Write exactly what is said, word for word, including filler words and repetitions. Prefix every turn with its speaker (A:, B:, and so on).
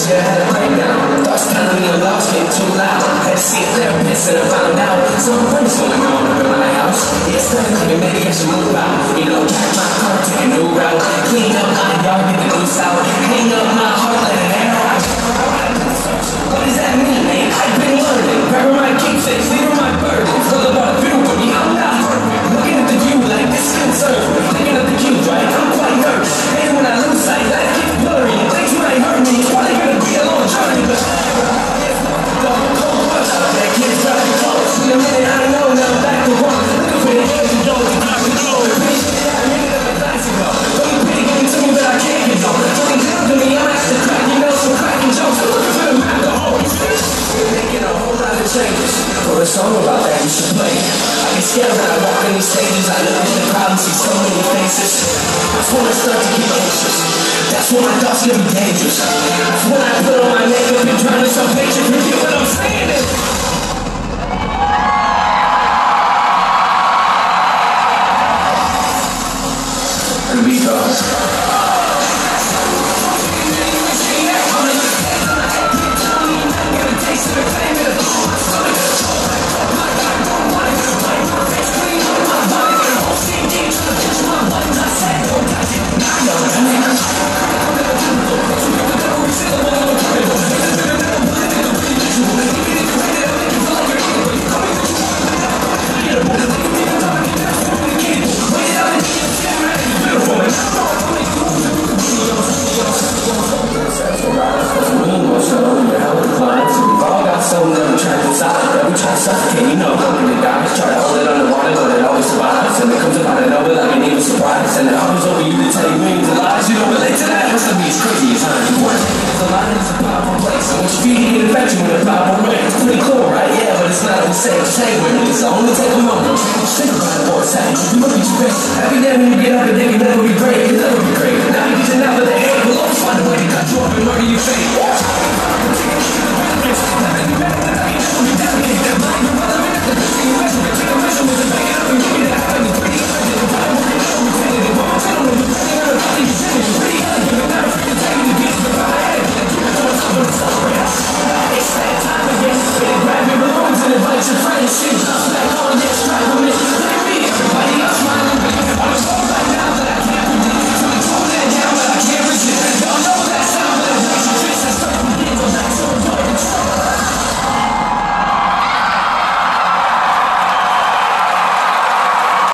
A: shit, I had a breakdown. Thoughts telling me I'm lost, getting too loud. Had to see a therapist and I found out something's going on up in my house. Yeah, started thinking maybe I should move out. You know, pack my car, take a new route. Clean up my yard, get the goose out. Hang up my heart, let it air out. What does that mean, man? I've been learning. Grabbing my keepsakes, leaving my burden. Full of all the view with me, I'm not perfect. Looking at the view like this concerns me. Thinking of the cues, right? I'm quite nervous. And when I lose sight, life gets blurry. Things might hurt me. It's probably gonna be a long journey, but that kid's driving close. In a minute, I know now I'm back to one. Looking for the edge of those who have to go. I made it up a classic up. Don't you pity getting to me, but I can't get on. Talking down to me, I'm after crack, you know, some cracking jokes. I'm looking for the map, the whole making a whole lot of changes. For a song about that, you should play. I get scared when I walk in these stages. I look at the crowd and see so many faces. That's when I start to get anxious. That's when my thoughts get dangerous. That's when I put on my makeup and try to some picture. You get what I'm saying? Here we go.